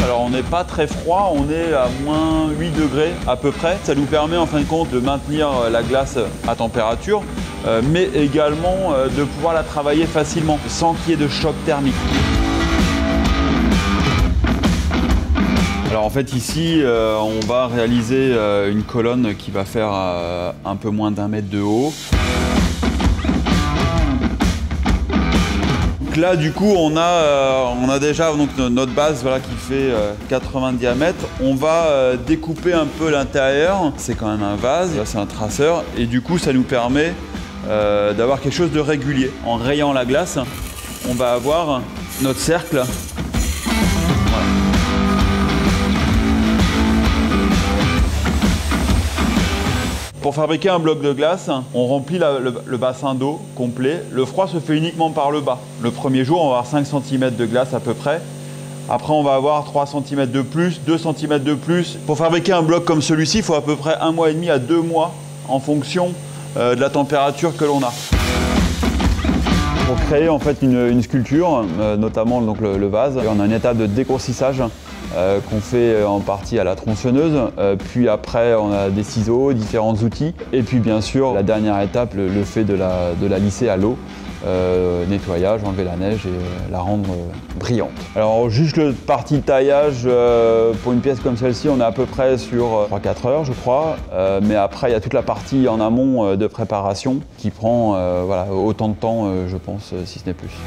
Alors on n'est pas très froid, on est à moins 8 degrés à peu près. Ça nous permet en fin de compte de maintenir la glace à température, mais également de pouvoir la travailler facilement, sans qu'il y ait de choc thermique. Alors en fait ici, on va réaliser une colonne qui va faire un peu moins d'1 mètre de haut. Là du coup on a déjà donc, notre base voilà, qui fait 80 de diamètre. On va découper un peu l'intérieur. C'est quand même un vase, là c'est un traceur et du coup ça nous permet d'avoir quelque chose de régulier. En rayant la glace, on va avoir notre cercle. Voilà. Pour fabriquer un bloc de glace, on remplit le bassin d'eau complet. Le froid se fait uniquement par le bas. Le premier jour, on va avoir 5 cm de glace à peu près. Après, on va avoir 3 cm de plus, 2 cm de plus. Pour fabriquer un bloc comme celui-ci, il faut à peu près 1 mois et demi à 2 mois en fonction de la température que l'on a. Pour créer en fait une sculpture, notamment donc le vase, on a une étape de dégrossissage qu'on fait en partie à la tronçonneuse, puis après on a des ciseaux, différents outils, et puis bien sûr la dernière étape, le fait de la lisser à l'eau, nettoyage, enlever la neige et la rendre brillante. Alors juste le parti taillage, pour une pièce comme celle-ci, on est à peu près sur 3-4 heures je crois, mais après il y a toute la partie en amont de préparation qui prend voilà, autant de temps je pense, si ce n'est plus.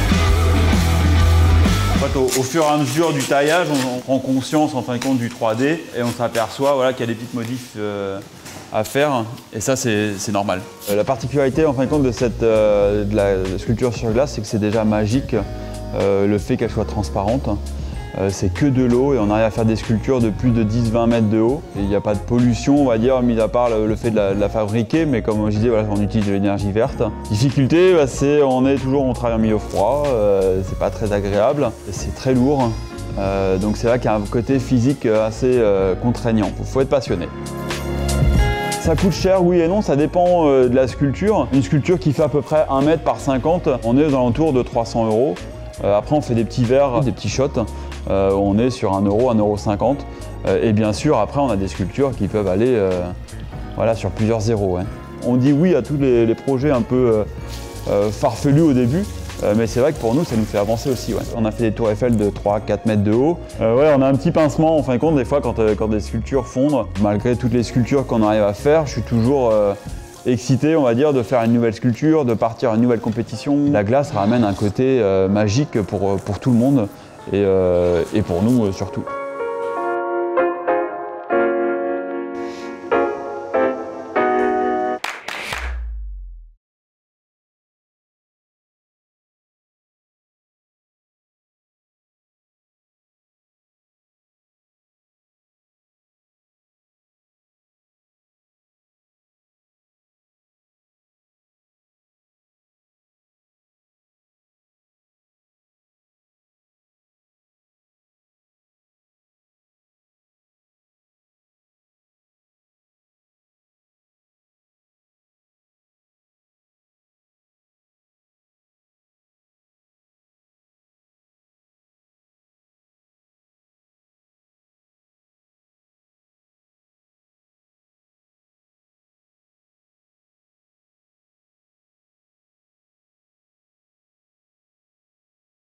En fait, au fur et à mesure du taillage, on prend conscience en fin de compte du 3D et on s'aperçoit voilà, qu'il y a des petites modifs à faire et ça c'est normal. La particularité en fin de compte de la sculpture sur glace, c'est que c'est déjà magique le fait qu'elle soit transparente. C'est que de l'eau et on arrive à faire des sculptures de plus de 10-20 mètres de haut. Il n'y a pas de pollution, on va dire, mis à part le fait de la fabriquer, mais comme je disais, voilà, on utilise de l'énergie verte. Difficulté, bah, on travaille en milieu froid, c'est pas très agréable, c'est très lourd. Donc c'est là qu'il y a un côté physique assez contraignant. Il faut être passionné. Ça coûte cher, oui et non, ça dépend de la sculpture. Une sculpture qui fait à peu près 1 mètre par 50, on est aux alentours de 300 €. Après on fait des petits verres, des petits shots. On est sur 1 €, 1,50 €. Et bien sûr, après, on a des sculptures qui peuvent aller voilà, sur plusieurs zéros. Ouais. On dit oui à tous les projets un peu farfelus au début, mais c'est vrai que pour nous, ça nous fait avancer aussi. Ouais. On a fait des tours Eiffel de 3-4 mètres de haut. Ouais, on a un petit pincement, en fin de compte, des fois, quand des sculptures fondent. Malgré toutes les sculptures qu'on arrive à faire, je suis toujours excité, on va dire, de faire une nouvelle sculpture, de partir à une nouvelle compétition. La glace ramène un côté magique pour tout le monde. Et pour nous surtout.